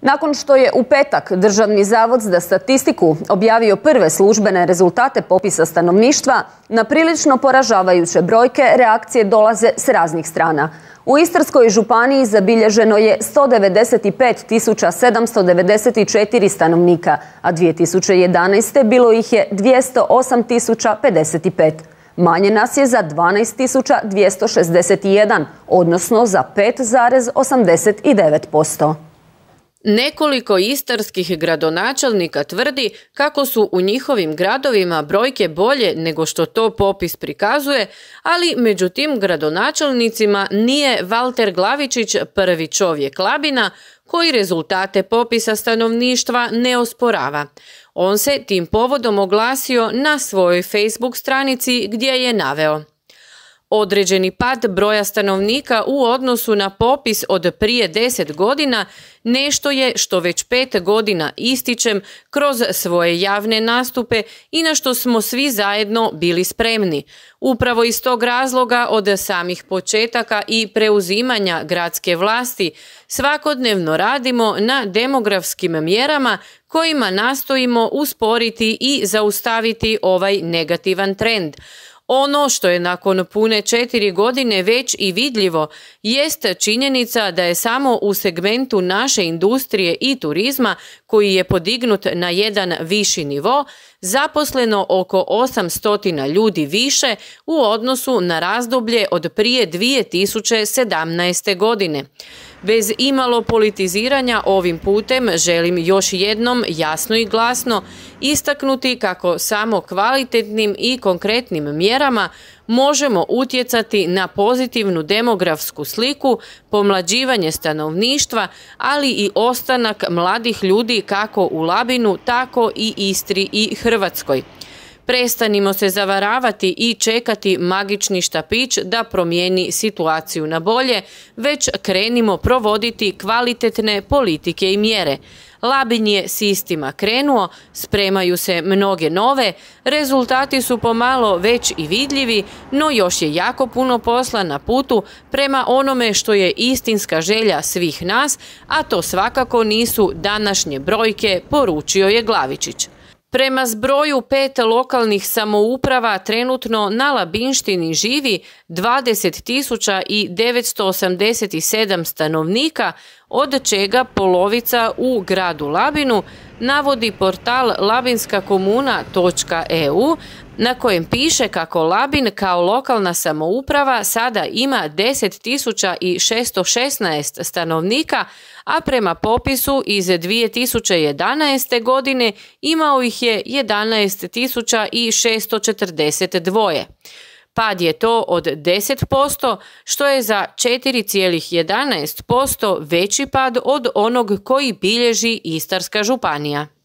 Nakon što je u petak Državni zavod za statistiku objavio prve službene rezultate popisa stanovništva, na prilično poražavajuće brojke reakcije dolaze s raznih strana. U Istarskoj županiji zabilježeno je 195.794 stanovnika, a 2011. bilo ih je 208.055. Manje nas je za 12.261, odnosno za 5,89%. Nekoliko istarskih gradonačelnika tvrdi kako su u njihovim gradovima brojke bolje nego što to popis prikazuje, ali među tim gradonačelnicima nije Valter Glavičić prvi čovjek Labina koji rezultate popisa stanovništva ne osporava. On se tim povodom oglasio na svojoj Facebook stranici gdje je naveo: određeni pad broja stanovnika u odnosu na popis od prije 10 godina nešto je što već 5 godina ističem kroz svoje javne nastupe i na što smo svi zajedno bili spremni. Upravo iz tog razloga od samih početaka i preuzimanja gradske vlasti svakodnevno radimo na demografskim mjerama kojima nastojimo usporiti i zaustaviti ovaj negativan trend. Ono što je nakon pune 4 godine već i vidljivo jest činjenica da je samo u segmentu naše industrije i turizma, koji je podignut na jedan viši nivo, zaposleno oko 800 ljudi više u odnosu na razdoblje od prije 2017. godine. Bez imalo politiziranja ovim putem želim još jednom jasno i glasno istaknuti kako samo kvalitetnim i konkretnim mjerama možemo utjecati na pozitivnu demografsku sliku, pomlađivanje stanovništva, ali i ostanak mladih ljudi kako u Labinu, tako i Istri i Hrvatskoj. Prestanimo se zavaravati i čekati magični štapić da promijeni situaciju na bolje, već krenimo provoditi kvalitetne politike i mjere. Labin je s istima krenuo, spremaju se mnoge nove, rezultati su pomalo već i vidljivi, no još je jako puno posla na putu prema onome što je istinska želja svih nas, a to svakako nisu današnje brojke, poručio je Glavičić. Prema zbroju 5 lokalnih samouprava trenutno na Labinštini živi 20.987 stanovnika, od čega polovica u gradu Labinu, navodi portal labinskakomuna.eu, na kojem piše kako Labin kao lokalna samouprava sada ima 10.616 stanovnika, a prema popisu iz 2011. godine imao ih je 11.642. Pad je to od 10%, što je za 4,11% veći pad od onog koji bilježi Istarska županija.